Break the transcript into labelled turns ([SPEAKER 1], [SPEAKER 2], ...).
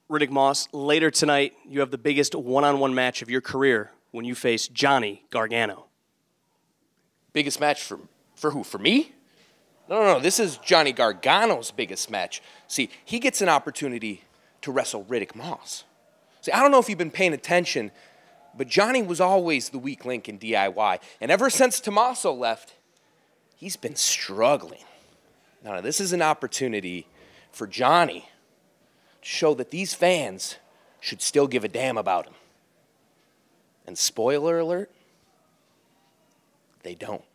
[SPEAKER 1] Riddick Moss, later tonight, you have the biggest one-on-one match of your career when you face Johnny Gargano.
[SPEAKER 2] Biggest match for who? For me? No. This is Johnny Gargano's biggest match. See, he gets an opportunity to wrestle Riddick Moss. See, I don't know if you've been paying attention, but Johnny was always the weak link in DIY. And ever since Tommaso left, he's been struggling. Now, this is an opportunity for Johnny to show that these fans should still give a damn about him. And spoiler alert, they don't.